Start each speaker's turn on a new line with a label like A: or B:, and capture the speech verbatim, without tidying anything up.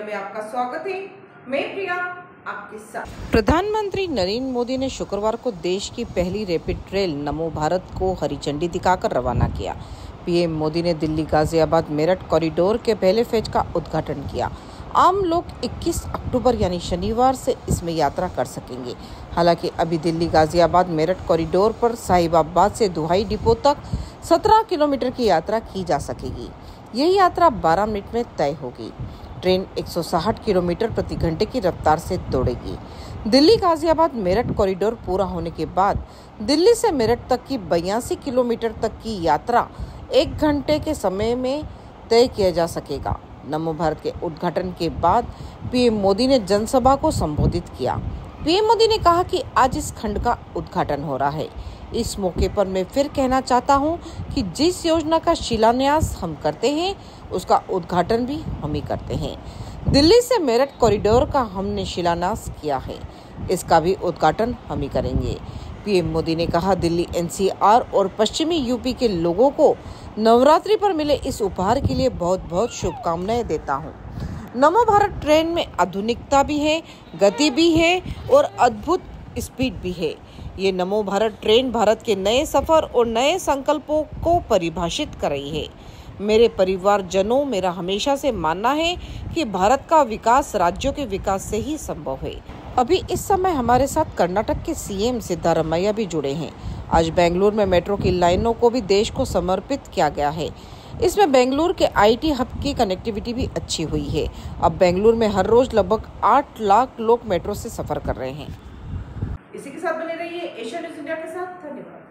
A: Media में आपका स्वागत है। मैं प्रिया आपके साथ।
B: प्रधानमंत्री नरेंद्र मोदी ने शुक्रवार को देश की पहली रैपिड ट्रेन नमो भारत को हरी झंडी दिखाकर रवाना किया। पीएम मोदी ने दिल्ली गाजियाबाद मेरठ कॉरिडोर के पहले फेज का उद्घाटन किया। आम लोग इक्कीस अक्टूबर यानी शनिवार से इसमें यात्रा कर सकेंगे। हालांकि अभी दिल्ली गाजियाबाद मेरठ कॉरिडोर पर साहिबाबाद से दुहाई डिपो तक सत्रह किलोमीटर की यात्रा की जा सकेगी। यह यात्रा बारह मिनट में तय होगी। ट्रेन एक सौ साठ किलोमीटर प्रति घंटे की रफ्तार से दौड़ेगी। दिल्ली गाजियाबाद मेरठ कॉरिडोर पूरा होने के बाद दिल्ली से मेरठ तक की बयासी किलोमीटर तक की यात्रा एक घंटे के समय में तय किया जा सकेगा। नमो भारत के उद्घाटन के बाद पीएम मोदी ने जनसभा को संबोधित किया। पीएम मोदी ने कहा कि आज इस खंड का उद्घाटन हो रहा है। इस मौके पर मैं फिर कहना चाहता हूं कि जिस योजना का शिलान्यास हम करते हैं उसका उद्घाटन भी हम ही करते हैं। दिल्ली से मेरठ कॉरिडोर का हमने शिलान्यास किया है, इसका भी उद्घाटन हम ही करेंगे। पीएम मोदी ने कहा, दिल्ली एनसीआर और पश्चिमी यूपी के लोगों को नवरात्रि पर मिले इस उपहार के लिए बहुत बहुत शुभकामनाएं देता हूं। नमो भारत ट्रेन में आधुनिकता भी है, गति भी है और अद्भुत स्पीड भी है। ये नमो भारत ट्रेन भारत के नए सफर और नए संकल्पों को परिभाषित कर रही है। मेरे परिवारजनों, मेरा हमेशा से मानना है कि भारत का विकास राज्यों के विकास से ही संभव है। अभी इस समय हमारे साथ कर्नाटक के सीएम सिद्धारमैया भी जुड़े हैं। आज बेंगलुरु में मेट्रो की लाइनों को भी देश को समर्पित किया गया है। इसमें बेंगलुरु के आईटी हब की कनेक्टिविटी भी अच्छी हुई है। अब बेंगलुरु में हर रोज लगभग आठ लाख लोग मेट्रो से सफर कर रहे हैं।
A: इसी के साथ बने रहिए एशिया न्यूज़ इंडिया के साथ। धन्यवाद।